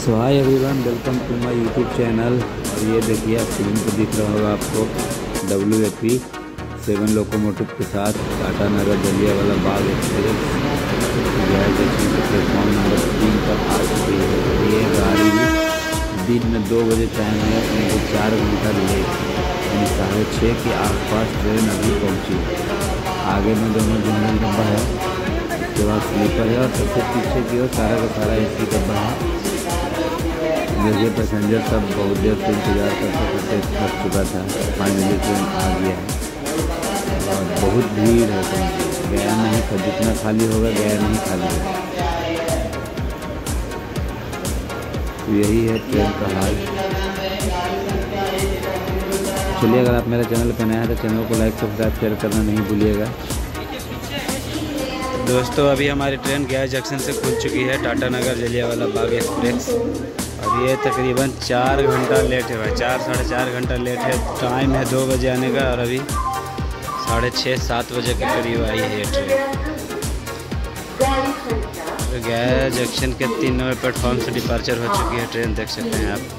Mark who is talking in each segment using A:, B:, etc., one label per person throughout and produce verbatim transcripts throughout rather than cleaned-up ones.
A: So hi everyone, welcome to my YouTube channel. और ये देखिए आप स्क्रीन पर दिख रहा होगा आपको W A P seven locomotive के साथ Tata Nagar Jallianwala Bagh express platform number तीन पर आ चुकी है। ये गाड़ी दिन में दो बजे टाइम है, उनको चार घंटा लेट यानी साढ़े छः के आसपास ट्रेन अभी पहुंची। आगे में दोनों जनरल डब्बा है, उसके बाद स्लीपर है और सबसे पीछे की ओर सारा का सारा ए सी डब्बा है। देखिए पैसेंजर सब बहुत देर से इंतजार करते करते थक चुका था। फाइनली ट्रेन आ गया है और बहुत भीड़ है, तो गया नहीं था, जितना खाली होगा गया नहीं खाली है। तो यही है ट्रेन का हाल। चलिए, अगर आप मेरे चैनल पर नया है तो चैनल को लाइक सब्सक्राइब शेयर करना नहीं भूलिएगा। दोस्तों, अभी हमारी ट्रेन गया जंक्शन से खुल चुकी है, टाटा नगर जलियांवाला बाग एक्सप्रेस। और ये तकरीबन चार घंटा लेट है भाई, चार साढ़े चार घंटा लेट है। टाइम है दो बजे आने का और अभी साढ़े छः सात बजे के करीब आई है ये ट्रेन। तो गया जंक्शन के तीन नंबर प्लेटफॉर्म से डिपार्चर हो चुकी है ट्रेन, देख सकते हैं आप।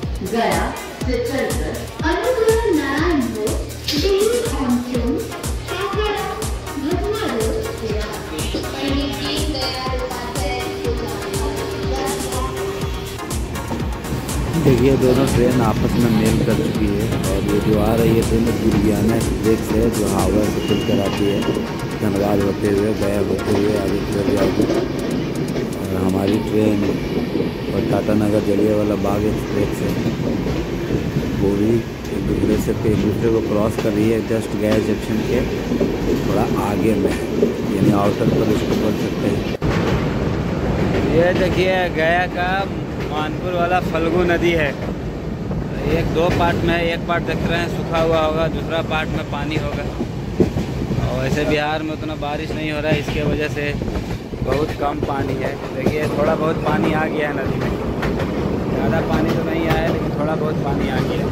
A: देखिए दोनों ट्रेन आपस में मेल कर चुकी है और ये जो आ रही है ट्रेन दुर्गियाना एक्सप्रेस है, जो हावड़ा से खुल कर आती है, धनबाद होते हुए गया होते हुए आगे चल जाएगी। और हमारी ट्रेन और टाटा नगर जलियांवाला बाग एक्सप्रेस है, वो भी एक दूसरे से एक दूसरे को क्रॉस कर रही है। जस्ट गया जंक्शन के थोड़ा आगे में, यानी आउटर पर उसको बोल सकते हैं। ये देखिए गया का मानपुर वाला फल्गु नदी है। एक दो पार्ट में है, एक पार्ट देख रहे हैं सूखा हुआ होगा, दूसरा पार्ट में पानी होगा। और वैसे बिहार में उतना बारिश नहीं हो रहा है, इसके वजह से बहुत कम पानी है। देखिए थोड़ा बहुत पानी आ गया है नदी में, ज़्यादा पानी तो नहीं आया लेकिन थोड़ा बहुत पानी आ गया।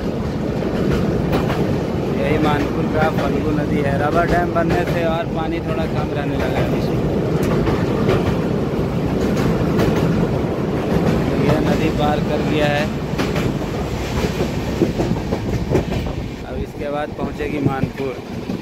A: यही मानपुर का फल्गु नदी है। रबर डैम बनने से और पानी थोड़ा कम रहने लगा है इसमें। नदी पार कर दिया है, अब इसके बाद पहुंचेगी मानपुर।